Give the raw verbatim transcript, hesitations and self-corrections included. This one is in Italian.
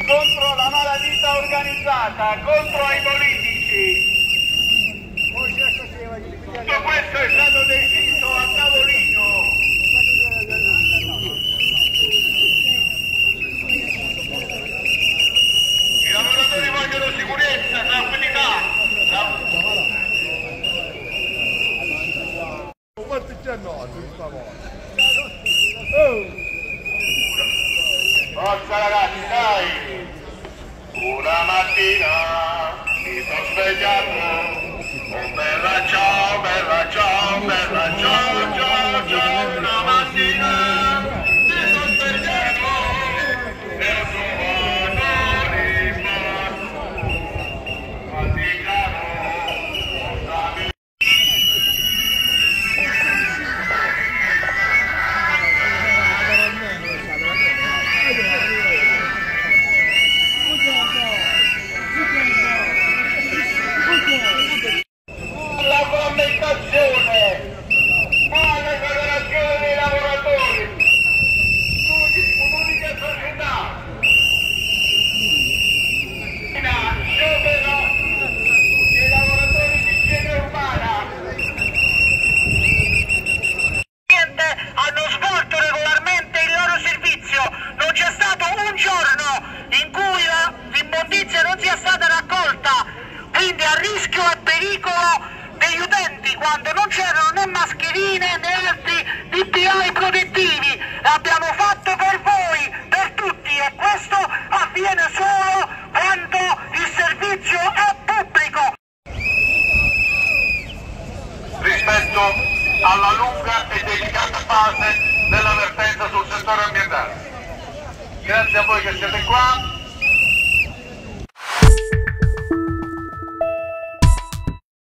contro la malavita organizzata, contro i politici. Tutto questo è stato deciso a tavolino. I lavoratori vogliono sicurezza, tranquillità. Quanti c'è no, Forza ragazzi, dai! Una mattina mi sono svegliato, oh bella ciao, bella ciao, bella ciao, ciao, ciao, una mattina mi sono svegliato e ho trovato l'imbarazzo, faticato, amico. La frammentazione, alla federazione dei lavoratori, un'unica società, sciopero dei lavoratori di igiene urbana. Hanno svolto regolarmente il loro servizio, non c'è stato un giorno in cui l'immondizia non sia stata raccolta, quindi a rischio e pericolo degli utenti quando non c'erano né mascherine né altri D P I protettivi. L'abbiamo fatto per voi, per tutti, e questo avviene solo quando il servizio è pubblico. Rispetto alla lunga e delicata fase dell'avvertenza sul settore ambientale. Grazie a voi che siete qua.